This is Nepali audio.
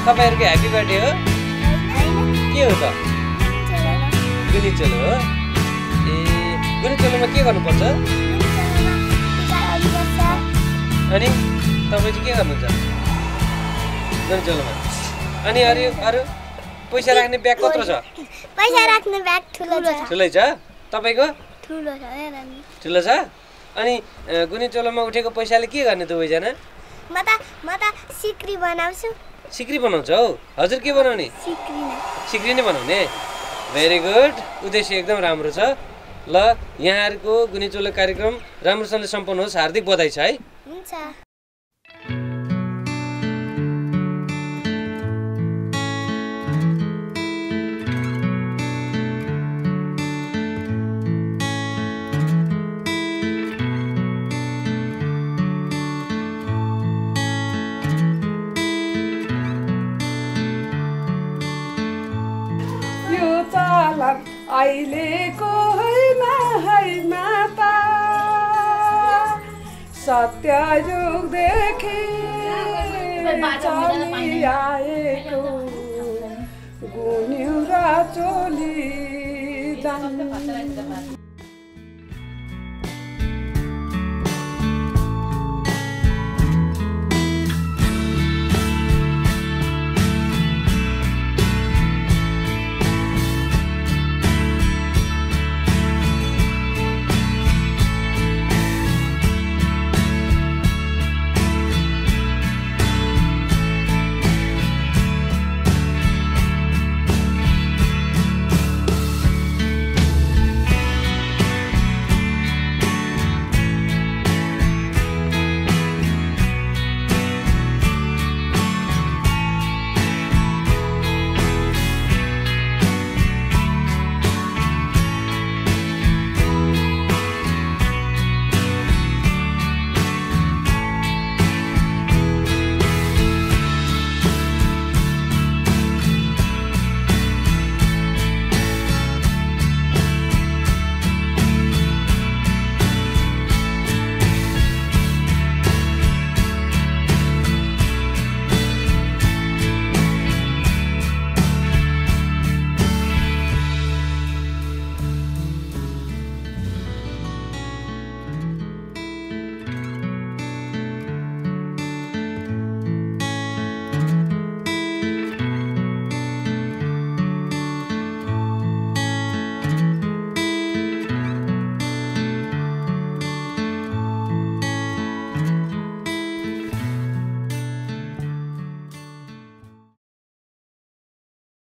तपाईहरुको ह्यापी बर्थडे हो के हो त गुनी चलो हो ए गुनी चलोमा के गर्नुपर्छ अनि तपाई चाहिँ के गर्नुहुन्छ गुनी चलोमा अनि अरु पैसा राख्ने ब्याग कत्रो छ पैसा राख्ने ब्याग ठुलै छ तपाईको ठुलो छ अनि गुनी चलोमा उठेको पैसाले के गर्ने दुवै जना म त सिक्री बनाउँछु सिक्री बनाउँछौ हजुर के बनाउने सिक्री नै बनाउने भेरी गुड उद्देश्य एकदम राम्रो छ ल यहाँहरुको गुनी चलो कार्यक्रम राम्रोसँगले सम्पन्न होस् हार्दिक बधाई छ है हुन्छ अहिलेको होइन है माता सत्य युगदेखि चलिआएको गुन्यु र चोली